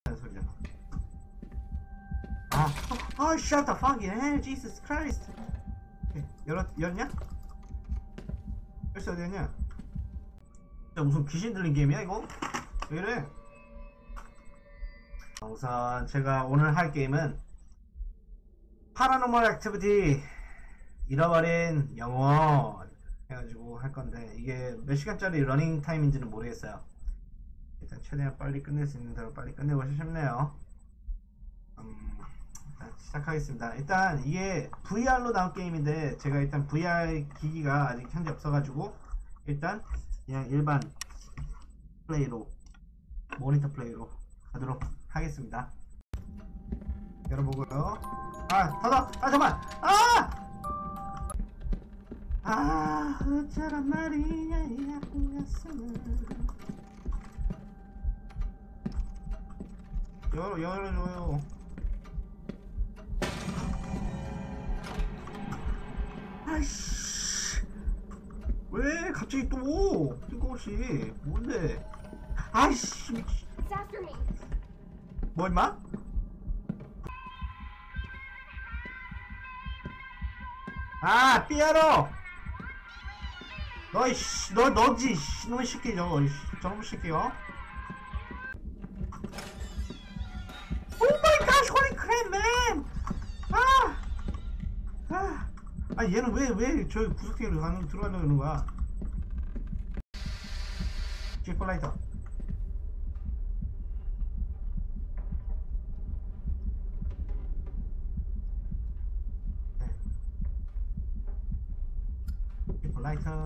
하는 소리잖아. shut the fucking hell, Jesus Christ. 열었냐? 열쇠 어디였냐? 무슨 귀신 들린 게임이야 이거? 왜 이래? 우선 제가 오늘 할 게임은 파라노멀 액티비티 잃어버린 영혼 해가지고 할 건데, 이게 몇 시간짜리 러닝 타임인지는 모르겠어요. 일단 최대한 빨리 끝낼 수 있는 대로 빨리 끝내고 싶네요. 일단 시작하겠습니다. 일단 이게 VR로 나온 게임인데 제가 일단 VR 기기가 아직 현재 없어가지고 일단 그냥 일반 플레이로, 모니터 플레이로 가도록 하겠습니다. 열어보고요. 닫아! 잠깐만! 어쩌란 말이냐 이 아픈 가슴은. 열어줘요. 아이씨, 왜 갑자기 또 뜬금없이 뭔데? 아이씨, 뭐 임마? 삐아로! 너지, 너무 새끼, 저놈 새끼요. 오 마이 갓, 홀리 크랩, 맨! 얘는 왜 저 구석탱이로 들어가려고 하는 거야? 지플라이터. 지플라이터.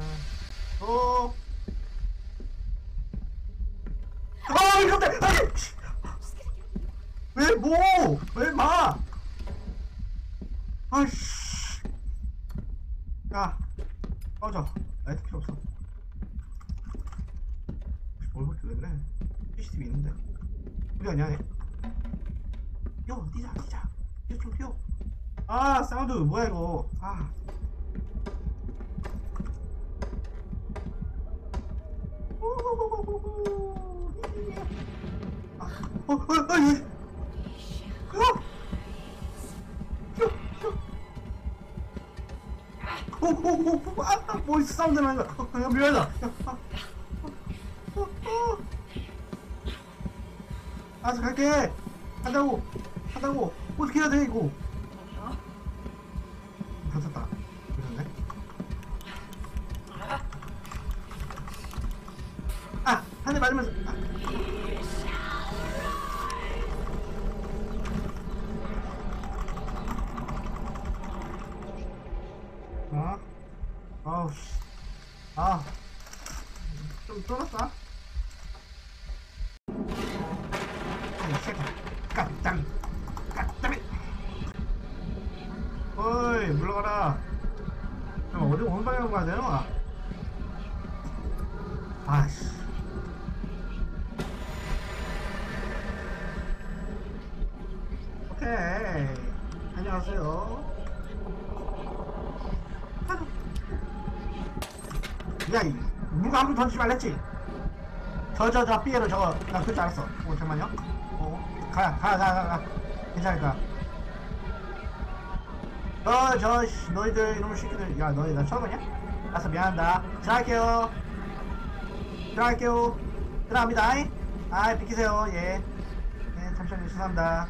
이런데! 왜 마! 아이씨. 야, 꺼져. 라이트 필요 없어. 뭘 그렇게 왜 그래? CCTV 있는데. 우리 아니야, 얘? 뛰자. 뛰어, 좀 뛰어. 사운드, 뭐야, 이거. 뭐 있어, 사운드 나는 거. 미안하다. 알았어, 갈게. 한다고. 어떻게 해야 돼, 이거. 닫았다. 그러네. 한 대 맞으면서. 좀 쫄았다. 까짱. 어이, 물러가라. 어디 오는 방향으로 가야 되나? 아씨. 오케이. 안녕하세요. 야, 누가 아무도 던지지 말랬지? 저 삐에로 저거 나 그럴 줄 알았어. 잠깐만요. 가. 괜찮을까? 너희들 이놈의 새끼들. 야, 너희 나 처음 보냐? 알았어, 미안하다. 들어갈게요. 들어갑니다. 비키세요. 예, 잠시만요. 죄송합니다.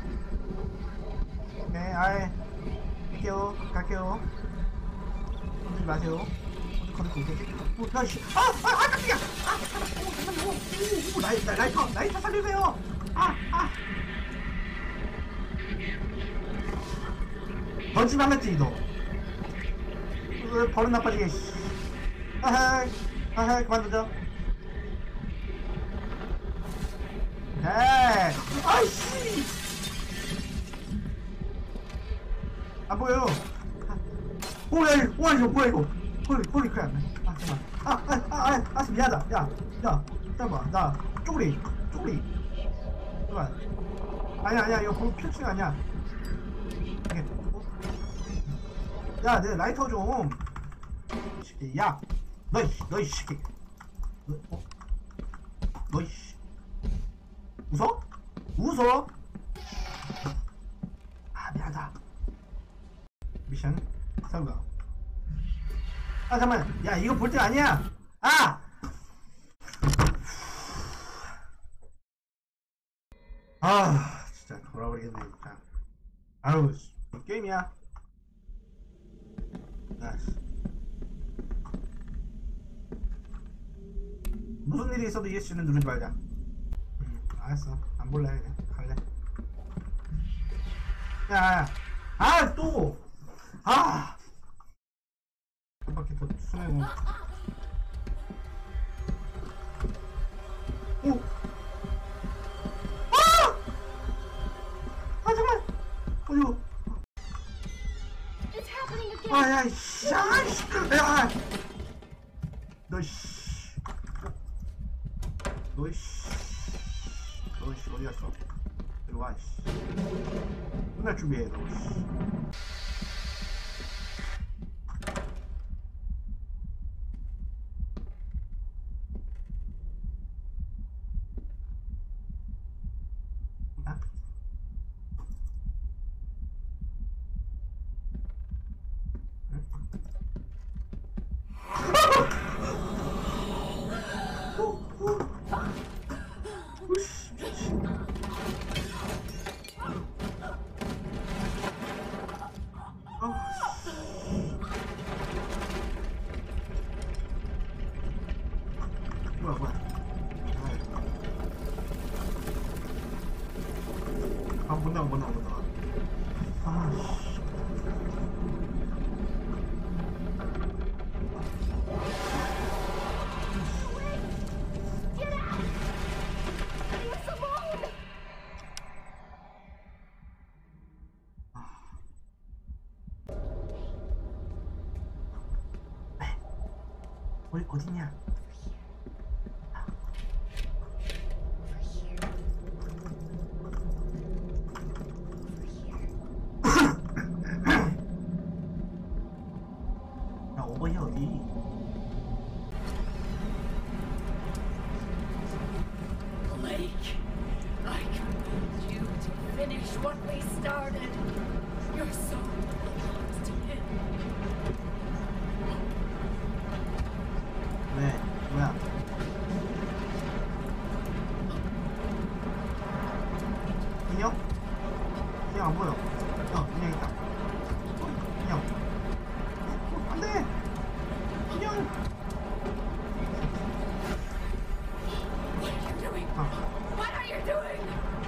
오케이, 빌게요. 갈게요. 건들지 마세요. 건들 있겠지? 야씨. 깜짝이야. 잠깐만요. 라이터 살려주세요. 던지면 하겠지, 너. 버릇 나빠지게. 그만 던져. 아이씨. 안 보여요. 이거 뭐야, 이거. 홀리 크랩. 잠깐만. 미안하다. 야, 잠깐만. 나 쪼그리. 잠깐만. 아니야, 이거 필승 아니야. 야, 내 라이터 좀. 야, 너이 새끼. 너이. 웃어? 웃어? 아 미안하다. 미션 성공. 아 잠깐만. 야 이거 볼 때 아니야. 아! 아 진짜 돌아버리겠네 진짜. 아유 게임이야. 아씨. 무슨 일이 있어도 ESC는 누르지 말자. 알았어. 안 볼래. 그냥 갈래. 야, 아, 또! 아! 한 바퀴 더 수내고. 오! 아! 아, 잠깐만! 어디고? 아, 야, 씨, 아, 씨, 야! 너, 씨. 너, 씨. 너, 씨, 어디 갔어? 이리 와, 씨. 끝날 준비해, 너, 씨. 아? 응? 오씨, 미친. 뭐야, 뭐야. 아, 못 나가, 못 나가, 못 나가. 아, 씨. 어딨냐? 야, 오버히 어디? Blake, I command you to finish what we started. Your soul belongs to him. 왜? 뭐야? 인형? 인형 안 보여. 인형 있다. 인형. 안 돼! 인형! What are you doing? 아, What are you doing?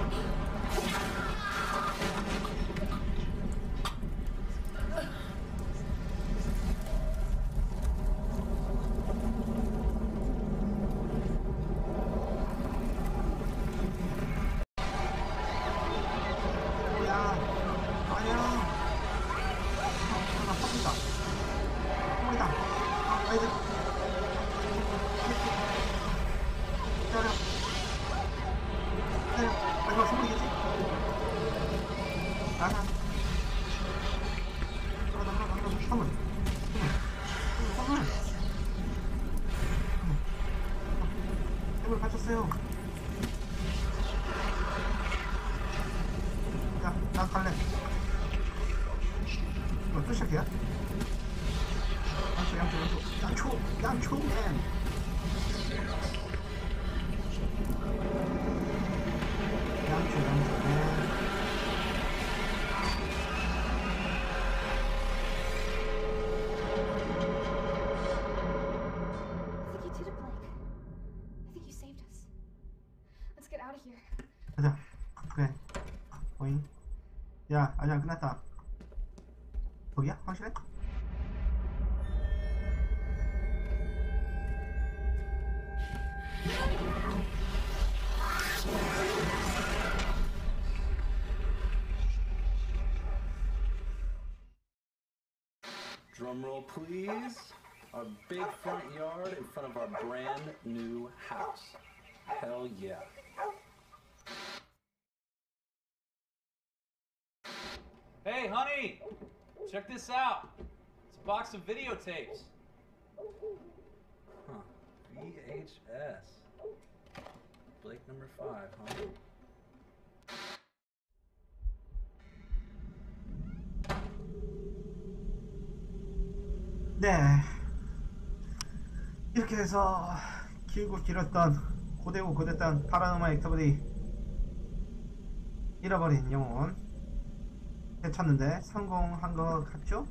뭐야? 아니야. 나 퍼진다. 퍼진다. 아, 아이들. 기다려. 기다려. 마지막 선물이겠지? 나가. 선물. 선물. 선물. 선물 가졌어요. 야, 나 갈래. 이거 또 시작이야? 양초맨. 양초맨. I think you did it, Blake. I think you saved us. Let's get out of here. 가자. 그래. 보잉. 야, 아직 안 끝났다. 거기야? 확실해? Drum roll, please. Our big front yard in front of our brand new house. Hell yeah. Hey, honey! Check this out. It's a box of videotapes. Huh. VHS. Blake number 5, huh? 네, 이렇게 해서 길고 길었던 고되고 고됐던 파라노멀 액티비티 잃어버린 영혼 되찾는데 성공한 것 같죠?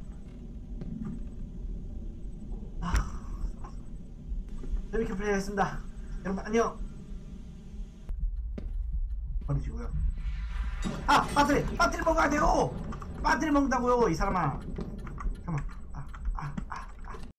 재밌게 플레이했습니다. 여러분 안녕. 버리시고요. 배터리 먹어야 돼요. 배터리 먹는다고요 이 사람아. 잠깐만.